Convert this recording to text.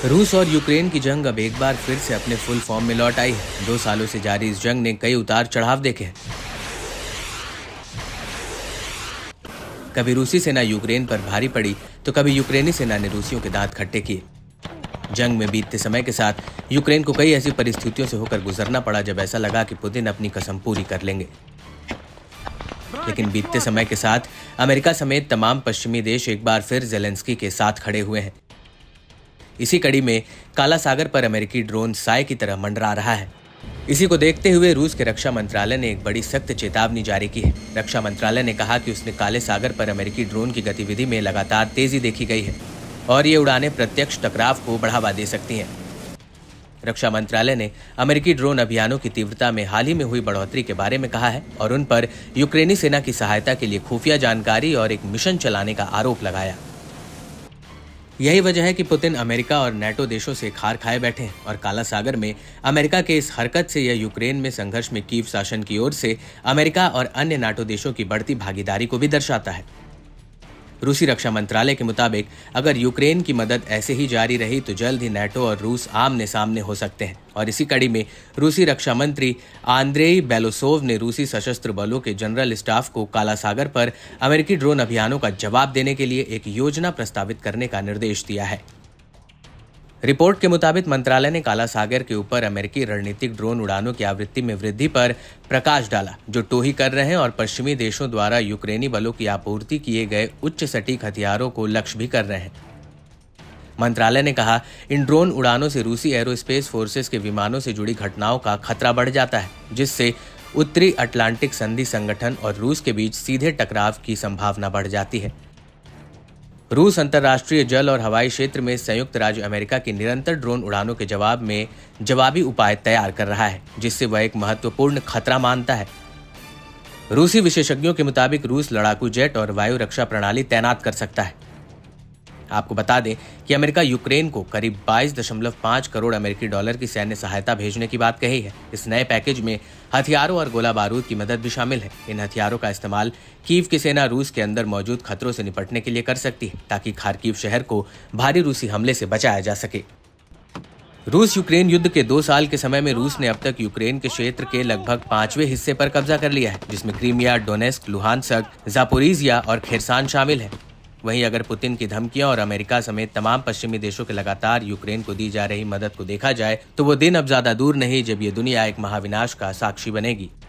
रूस और यूक्रेन की जंग अब एक बार फिर से अपने फुल फॉर्म में लौट आई है। 2 सालों से जारी इस जंग ने कई उतार चढ़ाव देखे हैं। कभी रूसी सेना यूक्रेन पर भारी पड़ी तो कभी यूक्रेनी सेना ने रूसियों के दांत खट्टे किए। जंग में बीतते समय के साथ यूक्रेन को कई ऐसी परिस्थितियों से होकर गुजरना पड़ा जब ऐसा लगा कि पुतिन अपनी कसम पूरी कर लेंगे। लेकिन बीतते समय के साथ अमेरिका समेत तमाम पश्चिमी देश एक बार फिर जेलेंस्की के साथ खड़े हुए हैं। इसी कड़ी में काला सागर पर अमेरिकी ड्रोन साय की तरह मंडरा रहा है। इसी को देखते हुए रूस के रक्षा मंत्रालय ने एक बड़ी सख्त चेतावनी जारी की है। रक्षा मंत्रालय ने कहा कि उसने काले सागर पर अमेरिकी ड्रोन की गतिविधि में लगातार तेजी देखी गई है और ये उड़ानें प्रत्यक्ष टकराव को बढ़ावा दे सकती हैं। रक्षा मंत्रालय ने अमेरिकी ड्रोन अभियानों की तीव्रता में हाल ही में हुई बढ़ोतरी के बारे में कहा है और उन पर यूक्रेनी सेना की सहायता के लिए खुफिया जानकारी और एक मिशन चलाने का आरोप लगाया। यही वजह है कि पुतिन अमेरिका और नेटो देशों से खार खाए बैठे हैं और काला सागर में अमेरिका के इस हरकत से यह यूक्रेन में संघर्ष में कीव शासन की ओर से अमेरिका और अन्य नाटो देशों की बढ़ती भागीदारी को भी दर्शाता है। रूसी रक्षा मंत्रालय के मुताबिक अगर यूक्रेन की मदद ऐसे ही जारी रही तो जल्द ही नेटो और रूस आमने सामने हो सकते हैं। और इसी कड़ी में रूसी रक्षा मंत्री आंद्रेई बेलोसोव ने रूसी सशस्त्र बलों के जनरल स्टाफ को काला सागर पर अमेरिकी ड्रोन अभियानों का जवाब देने के लिए एक योजना प्रस्तावित करने का निर्देश दिया है। रिपोर्ट के मुताबिक मंत्रालय ने काला सागर के ऊपर अमेरिकी रणनीतिक ड्रोन उड़ानों की आवृत्ति में वृद्धि पर प्रकाश डाला, जो टोही कर रहे हैं और पश्चिमी देशों द्वारा यूक्रेनी बलों की आपूर्ति किए गए उच्च सटीक हथियारों को लक्ष्य भी कर रहे हैं। मंत्रालय ने कहा, इन ड्रोन उड़ानों से रूसी एरोस्पेस फोर्सेस के विमानों से जुड़ी घटनाओं का खतरा बढ़ जाता है, जिससे उत्तरी अटलांटिक संधि संगठन और रूस के बीच सीधे टकराव की संभावना बढ़ जाती है। रूस अंतर्राष्ट्रीय जल और हवाई क्षेत्र में संयुक्त राज्य अमेरिका की निरंतर ड्रोन उड़ानों के जवाब में जवाबी उपाय तैयार कर रहा है, जिससे वह एक महत्वपूर्ण खतरा मानता है। रूसी विशेषज्ञों के मुताबिक रूस लड़ाकू जेट और वायु रक्षा प्रणाली तैनात कर सकता है। आपको बता दें कि अमेरिका यूक्रेन को करीब 22.5 करोड़ अमेरिकी डॉलर की सैन्य सहायता भेजने की बात कही है। इस नए पैकेज में हथियारों और गोला बारूद की मदद भी शामिल है। इन हथियारों का इस्तेमाल कीव की सेना रूस के अंदर मौजूद खतरों से निपटने के लिए कर सकती है, ताकि खार्किव शहर को भारी रूसी हमले से बचाया जा सके। रूस यूक्रेन युद्ध के 2 साल के समय में रूस ने अब तक यूक्रेन के क्षेत्र के लगभग 5वें हिस्से पर कब्जा कर लिया है, जिसमें क्रीमिया, डोनेस्क, लुहानस्क, जापोरिजिया और खेरसान शामिल है। वहीं अगर पुतिन की धमकियां और अमेरिका समेत तमाम पश्चिमी देशों के लगातार यूक्रेन को दी जा रही मदद को देखा जाए तो वो दिन अब ज्यादा दूर नहीं जब ये दुनिया एक महाविनाश का साक्षी बनेगी।